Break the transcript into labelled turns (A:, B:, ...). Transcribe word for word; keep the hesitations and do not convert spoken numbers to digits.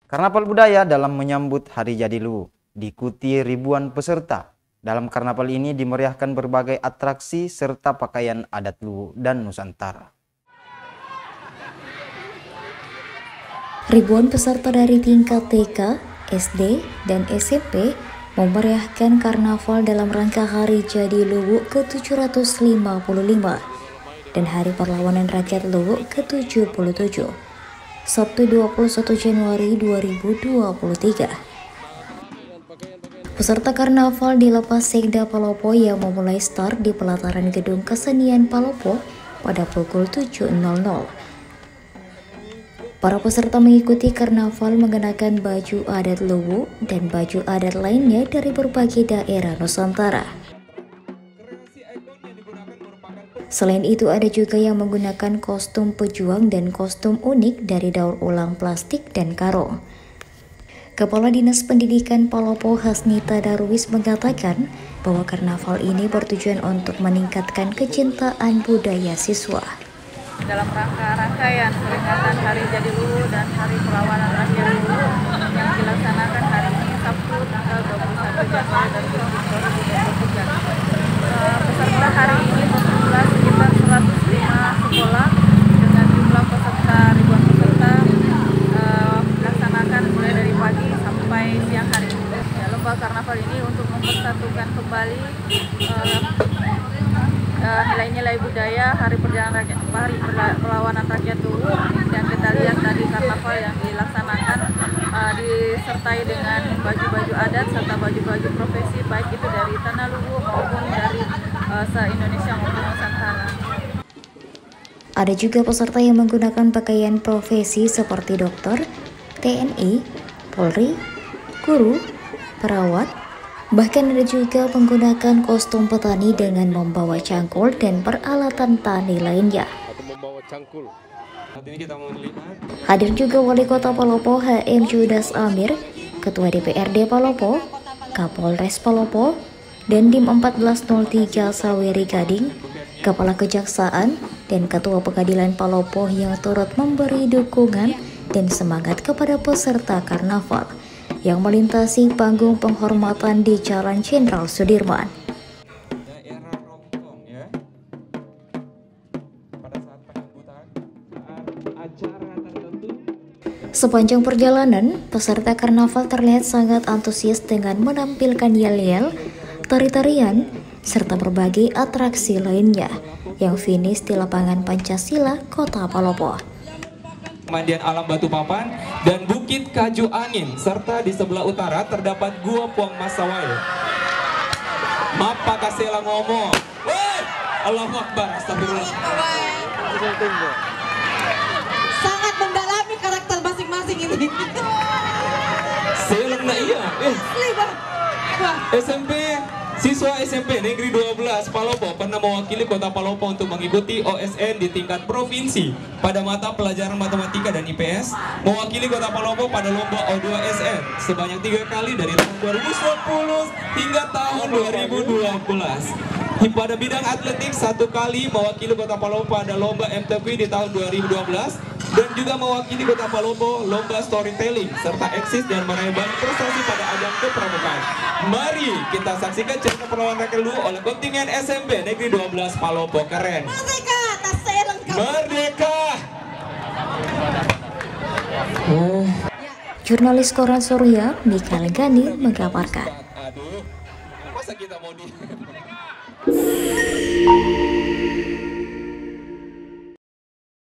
A: Karnaval budaya dalam menyambut Hari Jadi Luwu diikuti ribuan peserta. Dalam karnaval ini dimeriahkan berbagai atraksi serta pakaian adat Luwu dan Nusantara.
B: Ribuan peserta dari tingkat T K, S D, dan S M P memeriahkan karnaval dalam rangka Hari Jadi Luwu ke tujuh ratus lima puluh lima dan Hari Perlawanan Rakyat Luwu ke tujuh puluh tujuh, Sabtu dua puluh satu Januari dua ribu dua puluh tiga. Peserta karnaval dilepas Sekda Palopo yang memulai start di pelataran Gedung Kesenian Palopo pada pukul tujuh nol nol. Para peserta mengikuti karnaval mengenakan baju adat Luwu dan baju adat lainnya dari berbagai daerah Nusantara. Selain itu ada juga yang menggunakan kostum pejuang dan kostum unik dari daur ulang plastik dan karung. Kepala Dinas Pendidikan Palopo Hasnita Darwis mengatakan bahwa karnaval ini bertujuan untuk meningkatkan kecintaan budaya siswa.
C: Dalam rangka rangkaian peringatan Hari Jadi Luwu dan Hari Perlawanan Rakyat Luwu yang dilaksanakan hari ini Sabtu tanggal dua puluh satu Januari dua ribu dua puluh tiga. Uh, peserta hari ini berjumlah sekitar seratus lima sekolah dengan jumlah peserta ribuan peserta uh, dilaksanakan mulai dari pagi sampai siang hari. Ya, lomba karnaval ini untuk mempersatukan kembali uh, nilai-nilai budaya Hari Perjalanan Rakyat, Hari Perlawanan Rakyat Luwu, dan kita lihat tadi karnaval yang dilaksanakan uh, disertai dengan baju-baju adat serta baju-baju profesi baik itu dari tanah Luwu maupun dari uh, se-Indonesia maupun Nusantara.
B: Ada juga peserta yang menggunakan pakaian profesi seperti dokter, T N I, Polri, guru, perawat. Bahkan ada juga menggunakan kostum petani dengan membawa cangkul dan peralatan tani lainnya. Hadir juga Wali Kota Palopo H M Judas Amir, Ketua D P R D Palopo, Kapolres Palopo, Dandim empat belas nol tiga Saweri Gading, Kepala Kejaksaan, dan Ketua Pengadilan Palopo yang turut memberi dukungan dan semangat kepada peserta karnaval yang melintasi panggung penghormatan di Jalan Jenderal Sudirman. Sepanjang perjalanan, peserta karnaval terlihat sangat antusias dengan menampilkan yel-yel, tari-tarian, serta berbagai atraksi lainnya yang finish di lapangan Pancasila, Kota Palopo.
D: Pemandian alam Batu Papan dan Bukit Kaju Angin, serta di sebelah utara terdapat Gua Puang Masawai. Mapa kasela ngomong. Woi, Allahu Akbar, astagfirullah.
E: Sangat mendalami karakter masing-masing ini.
D: Seleng na iya. Eh. S M P, siswa S M P Negeri dua belas Palopo pernah mewakili Kota Palopo untuk mengikuti O S N di tingkat provinsi pada mata pelajaran matematika dan I P S, mewakili Kota Palopo pada lomba O dua S N sebanyak tiga kali dari tahun dua ribu sepuluh hingga tahun dua ribu dua belas. Pada bidang atletik satu kali mewakili Kota Palopo pada lomba M T Q di tahun dua ribu dua belas dan juga mewakili Kota Palopo lomba storytelling serta eksis dan meraih banyak prestasi pada ajang kepramukaan. Mari kita saksikan cerita perlawanan rakyat Luwu oleh kontingen S M P Negeri dua belas Palopo. Keren.
E: Merdeka, tas saya lengkap.
D: Merdeka.
B: Jurnalis Koran Surya, Mikael Gani, mengabarkan.
D: Aduh, masa kita mau di